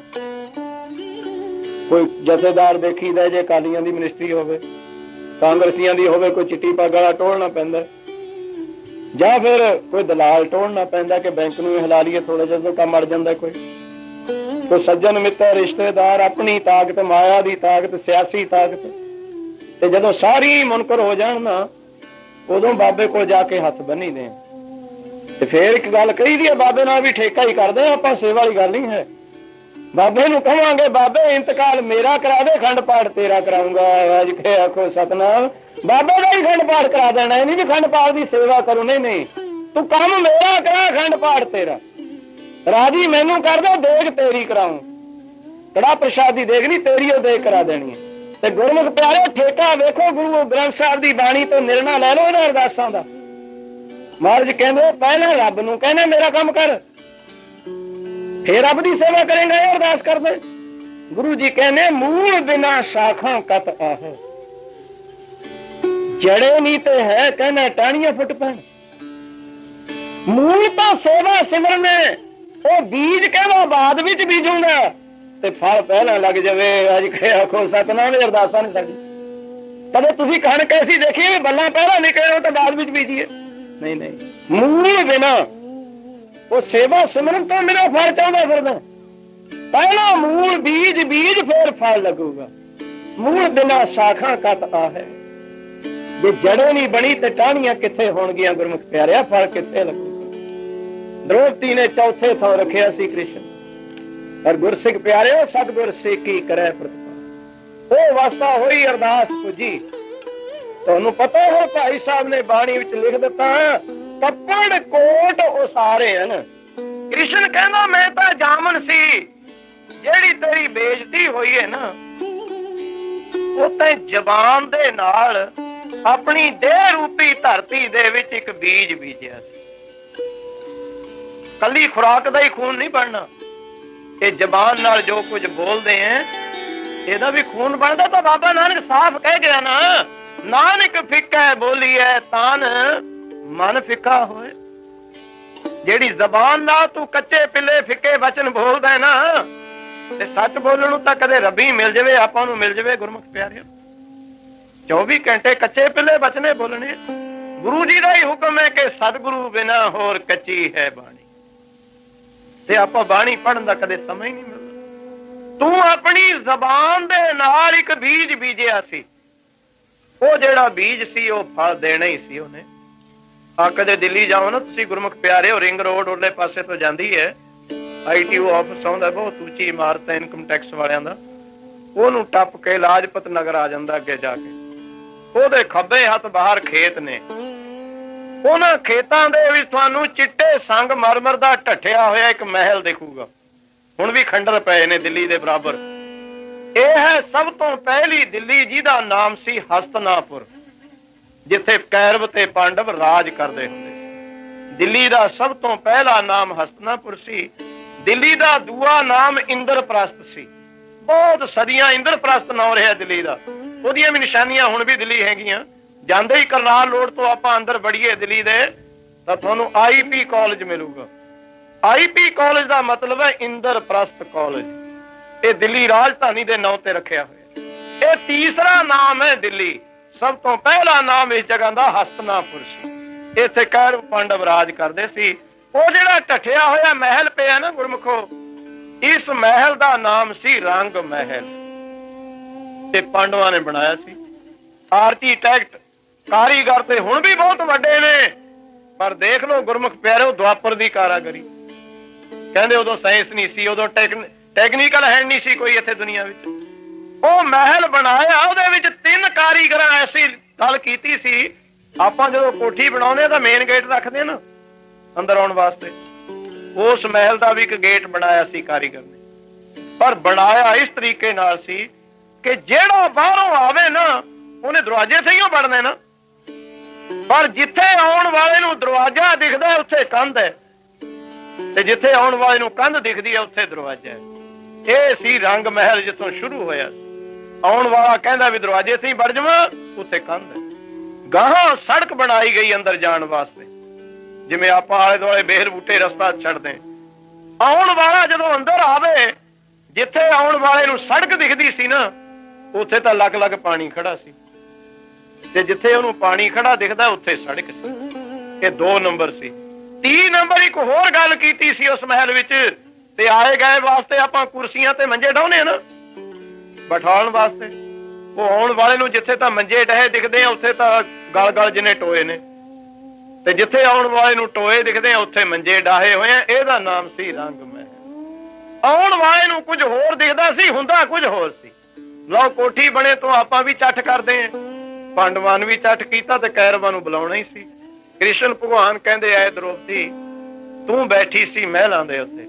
Speaker 1: ਕੋਈ ਜਥੇਦਾਰ ਦੇਖੀਦਾ, ਜੇ ਅਕਾਲੀਆਂ ਦੀ ਮਿਨਿਸਟਰੀ ਹੋਵੇ, ਕਾਂਗਰਸੀਆਂ ਦੀ ਹੋਵੇ, ਕੋਈ ਚਿੱਟੀ ਪੱਗ ਵਾਲਾ ਟੋਲਣਾ ਪੈਂਦਾ, ਜਾਂ ਫਿਰ ਕੋਈ ਦਲਾਲ ਟੋਲਣਾ ਪੈਂਦਾ ਕਿ ਬੈਂਕ ਨੂੰ ਹਿਲਾ ਲਈਏ ਥੋੜਾ ਜਿਹਾ, ਕੰਮ ਅੜ ਜਾਂਦਾ। ਕੋਈ ਸੱਜਣ ਮਿੱਤਰ ਰਿਸ਼ਤੇਦਾਰ, ਆਪਣੀ ਤਾਕਤ, ਮਾਇਆ ਦੀ ਤਾਕਤ, ਸਿਆਸੀ ਤਾਕਤ, ਤੇ ਜਦੋਂ ਸਾਰੀ ਮੁਨਕਰ ਹੋ ਜਾਣ ਨਾ, ਉਦੋਂ ਬਾਬੇ ਕੋਲ ਜਾ ਕੇ ਹੱਥ ਬੰਨੀ ਦੇ। ਤੇ ਫੇਰ ਇੱਕ ਗੱਲ ਕਹੀ ਦੀ ਹੈ, ਬਾਬੇ ਨਾਲ ਵੀ ਠੇਕਾ ਹੀ ਕਰਦੇ ਆਪਾਂ, ਸੇਵਾ ਵਾਲੀ ਗੱਲ ਨਹੀਂ ਹੈ। ਬਾਬੇ ਨੂੰ ਕਹਾਂਗੇ ਬਾਬੇ ਇੰਤਕਾਲ ਮੇਰਾ ਕਰਾ ਦੇ, ਖੰਡ ਪਾਠ ਤੇਰਾ ਕਰਾਉਂਗਾ। ਅੱਜ ਕੇ ਆਖੋ ਸਤਨਾਮ, ਬਾਬੇ ਦਾ ਹੀ ਖੰਡ ਪਾਠ ਕਰਾ ਦੇਣਾ। ਇਹ ਨਹੀਂ ਵੀ ਖੰਡ ਪਾਠ ਦੀ ਸੇਵਾ ਕਰੂ, ਨਹੀਂ ਨਹੀਂ, ਤੂੰ ਕੰਮ ਮੇਰਾ ਕਰਾ, ਖੰਡ ਪਾਠ ਤੇਰਾ। ਰਾਜੀ ਮੈਨੂੰ ਕਰ ਦੇ, ਦੇਗ ਤੇਰੀ ਕਰਾਉਂ। ਕੜਾ ਪ੍ਰਸ਼ਾਦ ਦੀ ਦੇਗ ਨਹੀਂ, ਤੇਰੀ ਉਹ ਦੇਗ ਕਰਾ ਦੇਣੀ ਹੈ। ਤੇ ਗੁਰਮੁਖ ਪਿਆਰੇ, ਠੇਕਾ ਵੇਖੋ ਗੁਰੂ ਗ੍ਰੰਥ ਸਾਹਿਬ ਦੀ ਬਾਣੀ ਤੋਂ ਨਿਰਣਾ ਲੈ ਲਓ ਇਹਨਾਂ ਅਰਦਾਸਾਂ ਦਾ। ਮਹਾਰਾਜ ਕਹਿੰਦੇ ਪਹਿਲਾਂ ਰੱਬ ਨੂੰ ਕਹਿੰਦੇ ਮੇਰਾ ਕੰਮ ਕਰ, ਫੇਰ ਰੱਬ ਦੀ ਸੇਵਾ ਕਰੇਗਾ। ਇਹ ਅਰਦਾਸ ਕਰਦੇ ਗੁਰੂ ਜੀ ਕਹਿੰਦੇ ਮੂਲ ਬਿਨਾ ਸ਼ਾਖਾਂ ਕਤ ਆਹੇ, ਜੜੇ ਨਹੀਂ ਤੇ ਹੈ ਕਹਿੰਦਾ ਟਾਹਣੀਆਂ ਫੁੱਟ ਪੈਣ। ਮੂਲ ਤਾਂ ਸੇਵਾ ਸਿਮਰਨ ਹੈ, ਉਹ ਬੀਜ ਕਹਿੰਦਾ ਬਾਅਦ ਵਿੱਚ ਬੀਜੂਗਾ ਤੇ ਫਲ ਪਹਿਲਾਂ ਲੱਗ ਜਾਵੇ। ਅੱਜ ਕੇ ਆਖੋ ਸਤਨਾਮ, ਅਰਦਾਸਾਂ ਨੇ ਸਾਡੀ। ਕਦੇ ਤੁਸੀਂ ਕਣਕ ਐਸੀ ਦੇਖੀ ਵੀ ਬੱਲਾਂ ਪਹਿਲਾਂ ਨਿਕਲੇ ਤਾਂ ਬਾਅਦ ਵਿੱਚ ਬੀਜੀਏ? ਨਹੀਂ ਨਹੀਂ, ਮੂਲ ਬਿਨਾ, ਉਹ ਸੇਵਾ ਸਿਮਰਨ ਤੋਂ ਬਿਨਾਂ ਫਲ ਚਾਹੁੰਦਾ ਫਿਰਦਾ। ਪਹਿਲਾਂ ਮੂਲ ਬੀਜ ਬੀਜ ਫੇਰ ਫਲ ਲੱਗੂਗਾ। ਮੂਲ ਬਿਨਾ ਸ਼ਾਖਾਂ ਕਤ ਆਹੇ, ਜੇ ਜੜੇ ਨਹੀਂ ਬਣੀ ਤੇ ਟਾਹਣੀਆਂ ਕਿੱਥੇ ਹੋਣਗੀਆਂ? ਗੁਰਮੁਖ ਪਿਆਰਿਆ, ਫਲ ਕਿੱਥੇ ਲੱਗੂਗਾ? ਦ੍ਰੋਪਦੀ ਨੇ ਚੌਥੇ ਥਾਂ ਰੱਖਿਆ ਸੀ ਕ੍ਰਿਸ਼ਨ। ਪਰ ਗੁਰਸਿੱਖ ਪਿਆਰਿਓ, ਸਤਿਗੁਰ ਸੇਕੀ ਕਰੇ ਪ੍ਰਤਪਾਲ। ਉਹ ਅਵਸਥਾ ਹੋਈ, ਅਰਦਾਸ ਪੁੱਜੀ। ਤੁਹਾਨੂੰ ਪਤਾ ਹੈ ਭਾਈ ਸਾਹਿਬ ਨੇ ਬਾਣੀ ਵਿੱਚ ਲਿਖ ਦਿੱਤਾ, ਕੱਪੜ ਕੋਟ ਉਸਾਰੇ ਹਨ। ਕ੍ਰਿਸ਼ਨ ਕਹਿੰਦਾ ਮੈਂ ਤਾਂ ਜਾਮਨ ਸੀ, ਜਿਹੜੀ ਤੇਰੀ ਬੇਇੱਜ਼ਤੀ ਹੋਈ ਹੈ ਨਾ, ਉਹ ਤੇ ਜ਼ਬਾਨ ਦੇ ਨਾਲ ਆਪਣੀ ਦੇਹ ਰੂਪੀ ਧਰਤੀ ਦੇ ਵਿੱਚ ਇੱਕ ਬੀਜ ਬੀਜਿਆ ਸੀ। ਕੱਲੀ ਖੁਰਾਕ ਦਾ ਹੀ ਖੂਨ ਨਹੀਂ ਬਣਨਾ, ਇਹ ਜ਼ਬਾਨ ਨਾਲ ਜੋ ਕੁਝ ਬੋਲਦੇ ਆ ਇਹਦਾ ਵੀ ਖੂਨ ਬਣਦਾ। ਤਾਂ ਬਾਬਾ ਨਾਨਕ ਸਾਫ਼ ਕਹਿ ਗਿਆ ਨਾ, ਨਾਨਕ ਫਿੱਕਾ ਬੋਲੀਐ ਤਾਨ ਮਨ ਫਿੱਕਾ ਹੋਏ। ਜਿਹੜੀ ਜ਼ਬਾਨ ਨਾਲ ਤੂੰ ਕੱਚੇ ਪਿੱਲੇ ਫਿੱਕੇ ਵਚਨ ਬੋਲਦਾ ਨਾ, ਤੇ ਸੱਚ ਬੋਲਣ ਨੂੰ ਤਾਂ ਕਦੇ ਰੱਬੀ ਮਿਲ ਜਾਵੇ, ਆਪਾਂ ਨੂੰ ਮਿਲ ਜਾਵੇ। ਗੁਰਮੁਖ ਪਿਆਰਿਓ, 24 ਘੰਟੇ ਕੱਚੇ ਪਿੱਲੇ ਵਚਨੇ ਬੋਲਣੇ। ਗੁਰੂ ਜੀ ਦਾ ਹੀ ਹੁਕਮ ਹੈ ਕਿ ਸਤਿਗੁਰੂ ਬਿਨਾ ਹੋਰ ਕੱਚੀ ਹੈ ਬਾਣੀ। ਤੇ ਆਪਾਂ ਬਾਣੀ ਪੜ੍ਹਨ ਦਾ ਕਦੇ ਸਮਾਂ ਹੀ ਨਹੀਂ ਮਿਲਦਾ। ਤੂੰ ਆਪਣੀ ਜ਼ਬਾਨ ਦੇ ਨਾਲ ਇੱਕ ਬੀਜ ਬੀਜਿਆ ਸੀ, ਉਹ ਜਿਹੜਾ ਬੀਜ ਸੀ ਉਹ ਫਲ ਦੇਣਾ ਹੀ ਸੀ ਉਹਨੇ। ਆ ਕਦੇ ਦਿੱਲੀ ਜਾਓ ਨਾ ਤੁਸੀਂ ਗੁਰਮੁਖ ਪਿਆਰਿਓ, ਰਿੰਗ ਰੋਡ ਉਹਲੇ ਪਾਸੇ ਤੋਂ ਜਾਂਦੀ ਹੈ, ITO ਆਫਿਸ ਆਉਂਦਾ, ਬਹੁਤ ਉੱਚੀ ਇਮਾਰਤ ਹੈ ਇਨਕਮ ਟੈਕਸ ਵਾਲਿਆਂ ਦਾ। ਉਹਨੂੰ ਟੱਪ ਕੇ ਲਾਜਪਤ ਨਗਰ ਆ ਜਾਂਦਾ ਅੱਗੇ ਜਾ ਕੇ। ਉਹਦੇ ਖੱਬੇ ਹੱਥ ਬਾਹਰ ਖੇਤ ਨੇ, ਉਹਨਾਂ ਖੇਤਾਂ ਦੇ ਵਿੱਚ ਤੁਹਾਨੂੰ ਚਿੱਟੇ ਸੰਗ ਮਰਮਰ ਦਾ ਢੱਠਿਆ ਹੋਇਆ ਇੱਕ ਮਹਿਲ ਦਿਖੂਗਾ। ਹੁਣ ਵੀ ਖੰਡਰ ਪਏ ਨੇ ਦਿੱਲੀ ਦੇ ਬਰਾਬਰ। ਇਹ ਹੈ ਸਭ ਤੋਂ ਪਹਿਲੀ ਦਿੱਲੀ, ਜਿਹਦਾ ਨਾਮ ਸੀ ਹਸਤਨਾਪੁਰ, ਜਿੱਥੇ ਕੈਰਵ ਤੇ ਪਾਂਡਵ ਰਾਜ ਕਰਦੇ ਹੁੰਦੇ ਸੀ। ਦਿੱਲੀ ਦਾ ਸਭ ਤੋਂ ਪਹਿਲਾ ਨਾਮ ਹਸਤਨਾਪੁਰ ਸੀ। ਦਿੱਲੀ ਦਾ ਦੂਆ ਨਾਮ ਇੰਦਰਪ੍ਰਸਥ ਸੀ। ਬਹੁਤ ਸਦੀਆਂ ਇੰਦਰਪ੍ਰਸਥ ਨਾਮ ਰਿਹਾ ਦਿੱਲੀ ਦਾ। ਉਹਦੀਆਂ ਵੀ ਨਿਸ਼ਾਨੀਆਂ ਹੁਣ ਵੀ ਦਿੱਲੀ ਹੈਗੀਆਂ। ਜਾਂਦੇ ਹੀ ਕਰਨਾਲ ਰੋਡ ਤੋਂ ਆਪਾਂ ਅੰਦਰ ਵੜੀਏ ਦਿੱਲੀ ਦੇ ਤਾਂ ਤੁਹਾਨੂੰ IP ਕਾਲਜ ਮਿਲੂਗਾ। IP ਕਾਲਜ ਦਾ ਮਤਲਬ ਹੈ ਇੰਦਰਪ੍ਰਸਥ ਕਾਲਜ। ਇਹ ਦਿੱਲੀ ਰਾਜਧਾਨੀ ਦੇ ਨਾਂ ਤੇ ਰੱਖਿਆ ਹੋਇਆ। ਇਹ ਤੀਸਰਾ ਨਾਮ ਹੈ ਦਿੱਲੀ। ਸਭ ਤੋਂ ਪਹਿਲਾ ਨਾਮ ਇਸ ਜਗ੍ਹਾ ਦਾ ਹਸਤਨਾਪੁਰ ਸੀ। ਇੱਥੇ ਕੌਰਵ ਪਾਂਡਵ ਰਾਜ ਕਰਦੇ ਸੀ। ਉਹ ਜਿਹੜਾ ਢੱਠਿਆ ਹੋਇਆ ਮਹਿਲ ਪਿਆ ਨਾ ਗੁਰਮੁਖੋ, ਇਸ ਮਹਿਲ ਦਾ ਨਾਮ ਸੀ ਰੰਗ ਮਹਿਲ ਤੇ ਪਾਂਡਵਾਂ ਨੇ ਬਣਾਇਆ ਸੀ। ਆਰਕੀਟੈਕਟ ਕਾਰੀਗਰ ਤੇ ਹੁਣ ਵੀ ਬਹੁਤ ਵੱਡੇ ਨੇ, ਪਰ ਦੇਖ ਲਓ ਗੁਰਮੁਖ ਪਿਆਰਿਓ ਦੁਆਪਰ ਦੀ ਕਾਰਾਗਰੀ। ਕਹਿੰਦੇ ਉਦੋਂ ਸਾਇੰਸ ਨਹੀਂ ਸੀ, ਉਦੋਂ ਟੈਕਨੀਕਲ ਹੈਂਡ ਨਹੀਂ ਸੀ ਕੋਈ ਇੱਥੇ ਦੁਨੀਆ ਵਿੱਚ। ਉਹ ਮਹਿਲ ਬਣਾਇਆ, ਉਹਦੇ ਵਿੱਚ 3 ਕਾਰੀਗਰਾਂ ਐਸੀ ਗੱਲ ਕੀਤੀ ਸੀ। ਆਪਾਂ ਜਦੋਂ ਕੋਠੀ ਬਣਾਉਂਦੇ ਤਾਂ ਮੇਨ ਗੇਟ ਰੱਖਦੇ ਨਾ ਅੰਦਰ ਆਉਣ ਵਾਸਤੇ, ਉਸ ਮਹਿਲ ਦਾ ਵੀ ਇੱਕ ਗੇਟ ਬਣਾਇਆ ਸੀ ਕਾਰੀਗਰ ਨੇ। ਪਰ ਬਣਾਇਆ ਇਸ ਤਰੀਕੇ ਨਾਲ ਸੀ ਕਿ ਜਿਹੜਾ ਬਾਹਰੋਂ ਆਵੇ ਨਾ ਉਹਨੇ ਦਰਵਾਜ਼ੇ ਤੇ ਹੀ ਵੜਨੇ ਨਾ, ਪਰ ਜਿੱਥੇ ਆਉਣ ਵਾਲੇ ਨੂੰ ਦਰਵਾਜ਼ਾ ਦਿਖਦਾ ਉੱਥੇ ਕੰਧ ਹੈ, ਤੇ ਜਿੱਥੇ ਆਉਣ ਵਾਲੇ ਨੂੰ ਕੰਧ ਦਿਖਦੀ ਹੈ ਉੱਥੇ ਦਰਵਾਜ਼ਾ ਹੈ। ਇਹ ਸੀ ਰੰਗ ਮਹਿਲ ਜਿੱਥੋਂ ਸ਼ੁਰੂ ਹੋਇਆ ਸੀ। ਆਉਣ ਵਾਲਾ ਕਹਿੰਦਾ ਵੀ ਦਰਵਾਜ਼ੇ ਤੇ ਹੀ ਵੜ ਜਾਵਾਂ, ਉੱਥੇ ਕੰਧ ਹੈ। ਗਾਹਾਂ ਸੜਕ ਬਣਾਈ ਗਈ ਅੰਦਰ ਜਾਣ ਵਾਸਤੇ, ਜਿਵੇਂ ਆਪਾਂ ਆਲੇ ਦੁਆਲੇ ਬੇਰ ਬੂਟੇ ਰਸਤਾ ਛੱਡਦੇ। ਆਉਣ ਵਾਲਾ ਜਦੋਂ ਅੰਦਰ ਆਵੇ, ਜਿੱਥੇ ਆਉਣ ਵਾਲੇ ਨੂੰ ਸੜਕ ਦਿਖਦੀ ਸੀ ਨਾ ਉੱਥੇ ਤਾਂ ਲੱਗ ਲੱਗ ਪਾਣੀ ਖੜਾ ਸੀ, ਤੇ ਜਿੱਥੇ ਉਹਨੂੰ ਪਾਣੀ ਖੜਾ ਦਿਖਦਾ ਉੱਥੇ ਸੜਕ ਸੀ। ਇਹ 2 ਨੰਬਰ ਸੀ। 3 ਨੰਬਰ ਇੱਕ ਹੋਰ ਗੱਲ ਕੀਤੀ ਸੀ ਉਸ ਮਹਿਲ ਵਿੱਚ, ਤੇ ਆਏ ਗਏ ਵਾਸਤੇ ਆਪਾਂ ਕੁਰਸੀਆਂ ਤੇ ਮੰਜੇ ਡਾਉਨੇ ਨਾ ਬਿਠਾਉਣ ਵਾਸਤੇ। ਉਹ ਆਉਣ ਵਾਲੇ ਨੂੰ ਜਿੱਥੇ ਤਾਂ ਮੰਜੇ ਡਹੇ ਦਿਖਦੇ ਆ ਉੱਥੇ ਤਾਂ ਗਲ ਗਲ ਜਿਹਨੇ ਟੋਏ ਨੇ, ਤੇ ਜਿੱਥੇ ਆਉਣ ਵਾਲੇ ਨੂੰ ਟੋਏ ਦਿਖਦੇ ਆ ਉੱਥੇ ਮੰਜੇ ਡਾਹੇ ਹੋਏ ਆ। ਇਹਦਾ ਨਾਮ ਸੀ ਰੰਗ ਮਹਿਲ। ਆਉਣ ਵਾਲੇ ਨੂੰ ਕੁਝ ਹੋਰ ਦਿਖਦਾ ਸੀ, ਹੁੰਦਾ ਕੁਝ ਹੋਰ ਸੀ। ਲਓ ਕੋਠੀ ਬਣੇ ਤੋਂ ਆਪਾਂ ਵੀ ਚੱਠ ਕਰਦੇ ਆ। ਪਾਂਡਵਾਂ ਨੂੰ ਵੀ ਚੱਠ ਕੀਤਾ ਤੇ ਕੌਰਵਾਂ ਨੂੰ ਬੁਲਾਉਣਾ ਹੀ ਸੀ। ਕ੍ਰਿਸ਼ਨ ਭਗਵਾਨ ਕਹਿੰਦੇ ਆਏ ਦ੍ਰੋਪਦੀ ਤੂੰ ਬੈਠੀ ਸੀ ਮਹਿਲਾਂ ਦੇ ਉੱਤੇ,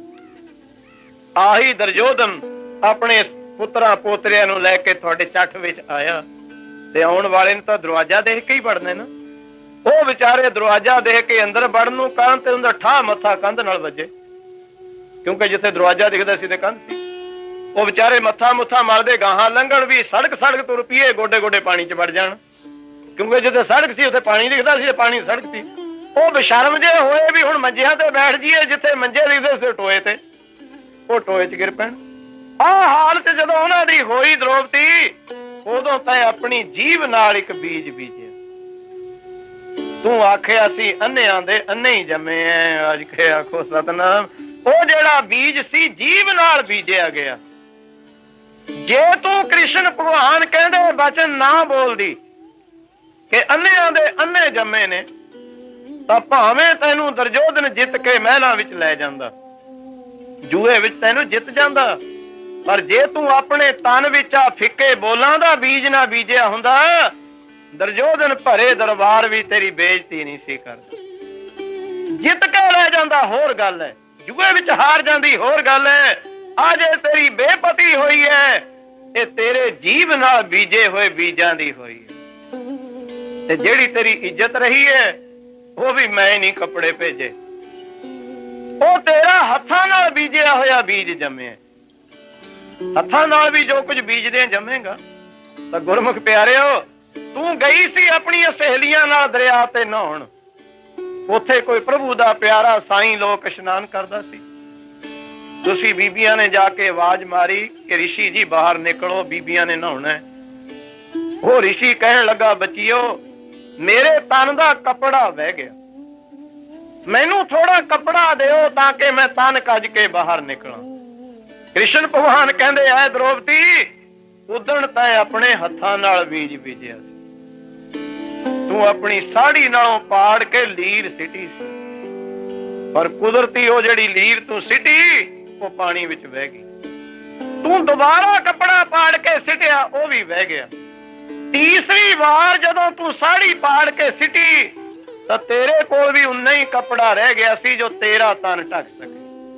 Speaker 1: ਆਹੀ ਦੁਰਯੋਧਨ ਆਪਣੇ ਪੁੱਤਰਾਂ ਪੋਤਰਿਆਂ ਨੂੰ ਲੈ ਕੇ ਤੁਹਾਡੇ ਚੱਠ ਵਿੱਚ ਆਇਆ, ਤੇ ਆਉਣ ਵਾਲੇ ਨੂੰ ਤਾਂ ਦਰਵਾਜ਼ਾ ਦੇਖ ਕੇ ਹੀ ਵੜਨੇ ਨਾ। ਉਹ ਵਿਚਾਰੇ ਦਰਵਾਜ਼ਾ ਦੇਖ ਕੇ ਅੰਦਰ ਵੜਨ ਨੂੰ ਕਾਰਨ ਤੇ ਉਹਦਾ ਠਾਹ ਮੱਥਾ ਕੰਧ ਨਾਲ ਵੱਜੇ, ਕਿਉਂਕਿ ਜਿੱਥੇ ਦਰਵਾਜ਼ਾ ਦਿਖਦਾ ਸੀ ਤੇ ਕੰਧ ਸੀ। ਉਹ ਵਿਚਾਰੇ ਮੱਥਾ ਮੁੱਥਾ ਮਾਰਦੇ ਗਾਹਾਂ ਲੰਘਣ ਵੀ ਸੜਕ ਤੁਰ ਪਈਏ, ਗੋਡੇ ਗੋਡੇ ਪਾਣੀ 'ਚ ਵੜ ਜਾਣ, ਕਿਉਂਕਿ ਜਿੱਥੇ ਸੜਕ ਸੀ ਉੱਥੇ ਪਾਣੀ ਦਿਖਦਾ ਸੀ ਤੇ ਪਾਣੀ ਸੜਕ ਸੀ। ਉਹ ਬੇਸ਼ਰਮ ਜੇ ਹੋਏ ਵੀ ਹੁਣ ਮੰਜਿਆਂ ਤੇ ਬੈਠ ਜਾਈਏ, ਜਿੱਥੇ ਮੰਜੇ ਦਿਖਦੇ ਸੀ ਟੋਏ ਤੇ, ਉਹ ਟੋਏ 'ਚ ਗਿਰ ਪੈਣ। ਆਹ ਹਾਲਤ ਜਦੋਂ ਉਹਨਾਂ ਦੀ ਹੋਈ ਦ੍ਰੋਪਦੀ, ਉਦੋਂ ਤਾਂ ਆਪਣੀ ਜੀਭ ਨਾਲ ਇੱਕ ਬੀਜ ਬੀਜਿਆ। ਤੂੰ ਆਖਿਆ ਸੀ ਅੰਨਿਆਂ ਦੇ ਅੰਨੇ ਹੀ ਜੰਮੇ ਐ, ਅੱਜ ਕੇ ਆਖੋ ਸਤਨਾਮ। ਉਹ ਜਿਹੜਾ ਬੀਜ ਸੀ ਜੀਭ ਨਾਲ ਬੀਜਿਆ ਗਿਆ। ਜੇ ਤੂੰ ਕ੍ਰਿਸ਼ਨ ਭਗਵਾਨ ਕਹਿੰਦੇ ਬਚਨ ਨਾ ਬੋਲਦੀ ਕਿ ਅੰਨਿਆਂ ਦੇ ਅੰਨੇ ਜੰਮੇ ਨੇ, ਤਾਂ ਭਾਵੇਂ ਤੈਨੂੰ ਦੁਰਯੋਧਨ ਜਿੱਤ ਕੇ ਮਹਿਲਾਂ ਵਿੱਚ ਲੈ ਜਾਂਦਾ, ਜੂਏ ਵਿੱਚ ਤੈਨੂੰ ਜਿੱਤ ਜਾਂਦਾ। ਪਰ ਜੇ ਤੂੰ ਆਪਣੇ ਤਨ ਵਿੱਚ ਆ ਫਿੱਕੇ ਬੋਲਾਂ ਦਾ ਬੀਜ ਨਾ ਬੀਜਿਆ ਹੁੰਦਾ, ਦੁਰਯੋਧਨ ਭਰੇ ਦਰਬਾਰ ਵੀ ਤੇਰੀ ਬੇਇੱਜ਼ਤੀ ਨਹੀਂ ਸੀ ਕਰਦਾ। ਜਿੱਤ ਕੇ ਲੈ ਜਾਂਦਾ ਹੋਰ ਗੱਲ ਹੈ, ਜੂਏ ਵਿੱਚ ਹਾਰ ਜਾਂਦੀ ਹੋਰ ਗੱਲ ਹੈ। ਆ ਜੇ ਤੇਰੀ ਬੇਪਤੀ ਹੋਈ ਹੈ, ਇਹ ਤੇਰੇ ਜੀਭ ਨਾਲ ਬੀਜੇ ਹੋਏ ਬੀਜਾਂ ਦੀ ਹੋਈ ਹੈ। ਤੇ ਜਿਹੜੀ ਤੇਰੀ ਇੱਜ਼ਤ ਰਹੀ ਹੈ, ਉਹ ਵੀ ਮੈਂ ਨਹੀਂ ਕੱਪੜੇ ਭੇਜੇ, ਉਹ ਤੇਰਾ ਹੱਥਾਂ ਨਾਲ ਬੀਜਿਆ ਹੋਇਆ ਬੀਜ ਜੰਮਿਆ। ਹੱਥਾਂ ਨਾਲ ਵੀ ਜੋ ਕੁਝ ਬੀਜਦੇ ਜੰਮੇਗਾ। ਤਾਂ ਗੁਰਮੁਖ ਪਿਆਰਿਓ, ਤੂੰ ਗਈ ਸੀ ਆਪਣੀਆਂ ਸਹੇਲੀਆਂ ਨਾਲ ਦਰਿਆ ਤੇ ਨਹਾਉਣ। ਉੱਥੇ ਕੋਈ ਪ੍ਰਭੂ ਦਾ ਪਿਆਰਾ ਸਾਈਂ ਲੋਕ ਇਸ਼ਨਾਨ ਕਰਦਾ ਸੀ। ਤੁਸੀਂ ਬੀਬੀਆਂ ਨੇ ਜਾ ਕੇ ਆਵਾਜ਼ ਮਾਰੀ ਕਿ ਰਿਸ਼ੀ ਜੀ ਬਾਹਰ ਨਿਕਲੋ, ਬੀਬੀਆਂ ਨੇ ਨਹਾਉਣਾ। ਉਹ ਰਿਸ਼ੀ ਕਹਿਣ ਲੱਗਾ, ਬੱਚਿਓ ਮੇਰੇ ਤਨ ਦਾ ਕੱਪੜਾ ਵਹਿ ਗਿਆ, ਮੈਨੂੰ ਥੋੜਾ ਕੱਪੜਾ ਦਿਓ ਤਾਂ ਕਿ ਮੈਂ ਤਨ ਕੱਜ ਕੇ ਬਾਹਰ ਨਿਕਲਾਂ। ਕ੍ਰਿਸ਼ਨ ਭਗਵਾਨ ਕਹਿੰਦੇ ਐ ਦ੍ਰੋਪਦੀ, ਉਦਣ ਤਾਂ ਆਪਣੇ ਹੱਥਾਂ ਨਾਲ ਬੀਜ ਬੀਜਿਆ ਸੀ। ਤੂੰ ਆਪਣੀ ਸਾੜੀ ਨਾਲੋਂ ਪਾੜ ਕੇ ਲੀਰ ਸਿੱਟੀ ਸੀ, ਪਰ ਕੁਦਰਤੀ ਉਹ ਜਿਹੜੀ ਲੀਰ ਤੂੰ ਸਿੱਟੀ ਉਹ ਪਾਣੀ ਵਿੱਚ ਵਹਿ ਗਈ। ਤੂੰ ਦੁਬਾਰਾ ਕੱਪੜਾ ਪਾੜ ਕੇ ਸਿੱਟਿਆ, ਉਹ ਵੀ ਵਹਿ ਗਿਆ। ਤੀਸਰੀ ਵਾਰ ਜਦੋਂ ਤੂੰ ਸਾੜੀ ਪਾੜ ਕੇ ਸਿੱਟੀ ਤਾਂ ਤੇਰੇ ਕੋਲ ਵੀ ਉਨਾ ਹੀ ਕੱਪੜਾ ਰਹਿ ਗਿਆ ਸੀ ਜੋ ਤੇਰਾ ਤਨ ਢੱਕ ਸਕੇ।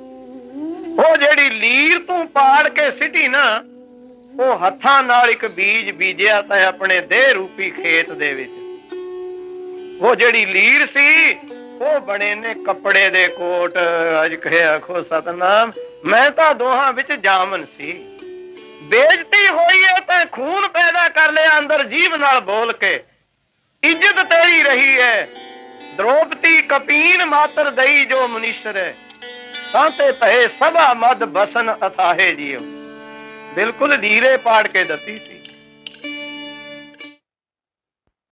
Speaker 1: ਉਹ ਜਿਹੜੀ ਲੀਰ ਤੂੰ ਪਾੜ ਕੇ ਸਿੱਟੀ ਨਾ, ਉਹ ਹੱਥਾਂ ਨਾਲ ਇੱਕ ਬੀਜ ਬੀਜਿਆ ਤਾਂ ਆਪਣੇ ਦੇਹ ਰੂਪੀ ਖੇਤ ਦੇ ਵਿੱਚ। ਉਹ ਜਿਹੜੀ ਲੀਰ ਸੀ ਉਹ ਬਣੇ ਨੇ ਕੱਪੜੇ ਦੇ ਕੋਟ। ਅੱਜ ਕਹੇ ਆਖੋ ਸਤਨਾਮ, ਮੈਂ ਤਾਂ ਦੋਹਾਂ ਵਿੱਚ ਜਾਮਨ ਸੀ। ਬੇਇੱਜ਼ਤੀ ਹੋਈ ਹੈ ਤਾਂ ਤੈਂ ਖੂਨ ਪੈਦਾ ਕਰ ਲਿਆ ਅੰਦਰ ਜੀਭ ਨਾਲ ਬੋਲ ਕੇ। ਇੱਜ਼ਤ ਤੇਰੀ ਰਹੀ ਹੈ द्रौपदी कपीन मातर दई जो मुनीश्वर है। सांते भये सभा मद बसन अथाहे जियो। बिल्कुल लीरे पाड़ के दसी सी।